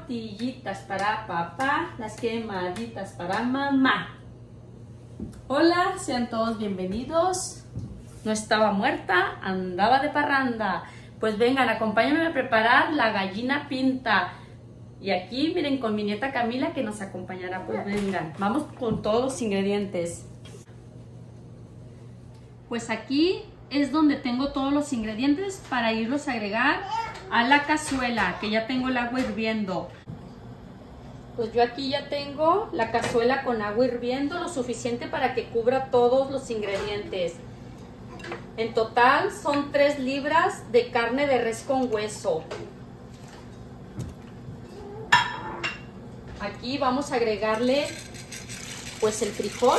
tortillitas para papá, las quemaditas para mamá. Hola, sean todos bienvenidos. No estaba muerta, andaba de parranda. Pues vengan, acompáñenme a preparar la gallina pinta. Y aquí miren con mi nieta Camila que nos acompañará. Pues vengan, vamos con todos los ingredientes. Pues aquí es donde tengo todos los ingredientes para irlos a agregar a la cazuela, que ya tengo el agua hirviendo. Pues yo aquí ya tengo la cazuela con agua hirviendo, lo suficiente para que cubra todos los ingredientes. En total son 3 libras de carne de res con hueso. Aquí vamos a agregarle pues el frijol.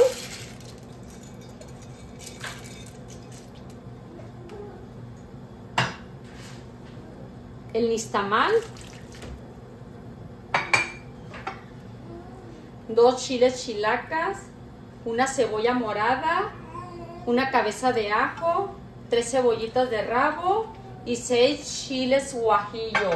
El nixtamal, 2 chiles chilacas, una cebolla morada, una cabeza de ajo, 3 cebollitas de rabo y 6 chiles guajillo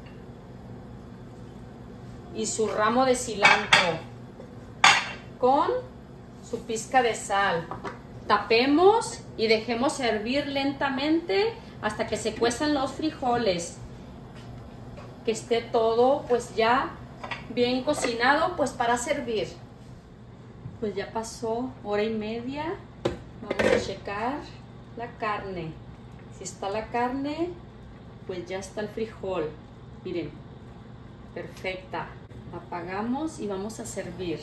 y su ramo de cilantro con su pizca de sal. Tapemos y dejemos hervir lentamente hasta que se cuezan los frijoles. Que esté todo pues ya bien cocinado pues para servir. Pues ya pasó 1h30. Vamos a checar la carne. Si está la carne, pues ya está el frijol. Miren, perfecta. Apagamos y vamos a servir.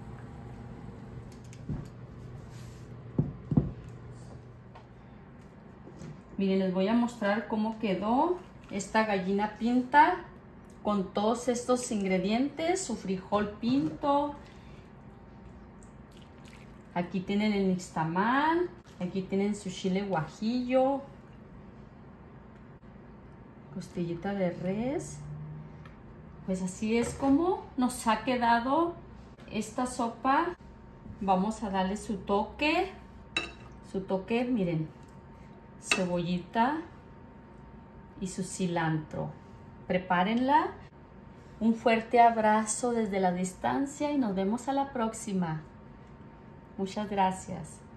Miren, les voy a mostrar cómo quedó esta gallina pinta con todos estos ingredientes, su frijol pinto. Aquí tienen el nixtamal, aquí tienen su chile guajillo, costillita de res. Pues así es como nos ha quedado esta sopa. Vamos a darle su toque, miren, cebollita y su cilantro. Prepárenla. Un fuerte abrazo desde la distancia y nos vemos a la próxima. Muchas gracias.